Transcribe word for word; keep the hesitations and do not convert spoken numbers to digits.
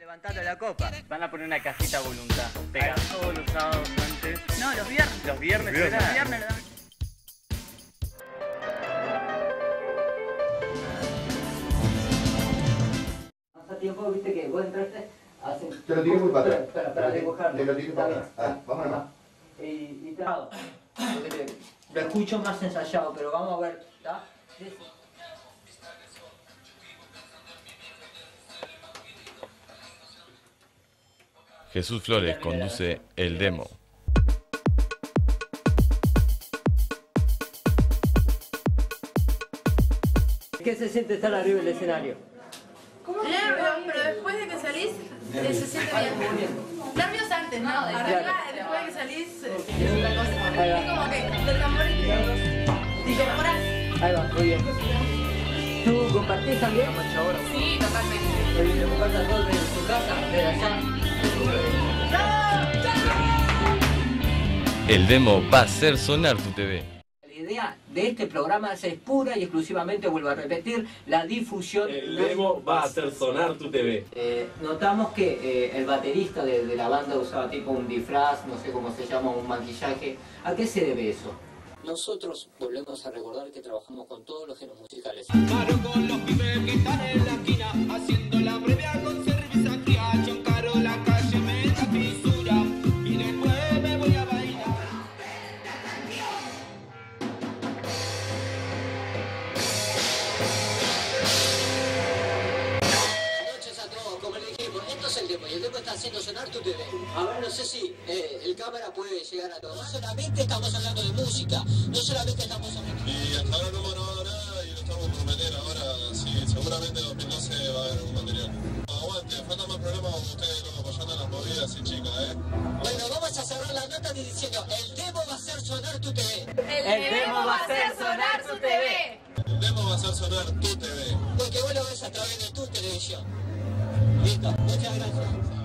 Levantate la copa. Van a poner una cajita a voluntad. Pegan todos los sábados antes. No, los viernes. Los viernes, Los será. viernes lo dan. Hace tiempo, viste que vos entraste hace... Te lo tiré muy para atrás. Espera, espera, dibujarlo. Te lo tiré para Está atrás. bien, Ah, vamos nomás. Y, y te... Lo escucho más ensayado, pero vamos a ver, ¿está? Jesús Flores conduce El Demo. ¿Qué se siente estar arriba del escenario? Nervios, pero después de que salís, eh, se siente bien. Nervios antes, ¿no? Arriba, después de que salís, eh, es otra cosa. Es como que los tambores te incorporas. Ahí va, muy bien. ¿Tú compartís también? Sí, totalmente. ¿Lo compartas todo desde tu casa, desde allá? El Demo va a hacer sonar tu T V. La idea de este programa es pura y exclusivamente, vuelvo a repetir, la difusión. El Demo va a hacer sonar tu T V. Eh, notamos que eh, el baterista de, de la banda usaba tipo un disfraz, no sé cómo se llama, un maquillaje. ¿A qué se debe eso? Nosotros volvemos a recordar que trabajamos con todos los géneros musicales. Paro con los pibes que están en la esquina, haciendo la previa con cerveza fría, choncaro la calle, me da fisura, y después me voy a bailar. Buenas noches a todos, como le dijimos, esto es el Demo y el Demo está haciendo sonar tu T V. A ver, no sé si eh, el cámara puede llegar a todo. No solamente estamos hablando de música, no solamente estamos hablando... Y hasta ahora no hemos grabado nada y lo estamos por prometer. Ahora sí, seguramente en dos mil doce va a haber un material. Aguante, faltan más programas como ustedes, loco, apoyando las movidas y chicas, ¿eh? Bueno, vamos a cerrar la nota diciendo, el Demo va a hacer sonar tu T V. El Demo va a hacer sonar tu T V. El Demo va a hacer sonar tu T V. Porque vos lo ves a través de tu televisión. Listo, muchas gracias.